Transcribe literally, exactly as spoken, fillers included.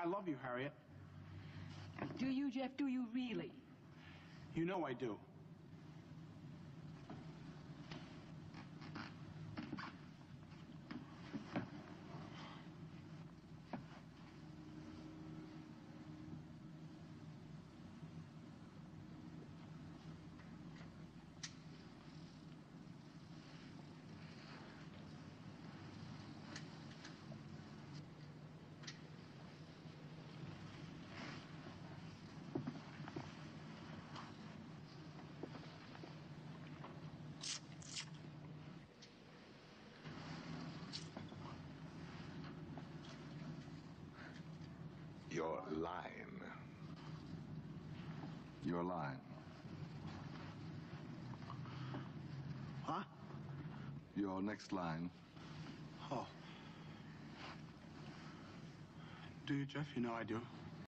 I love you, Harriet. Do you, Jeff? Do you really? You know I do. Your line. Your line. Huh? Your next line. Oh. Do you, Jeff? You know I do.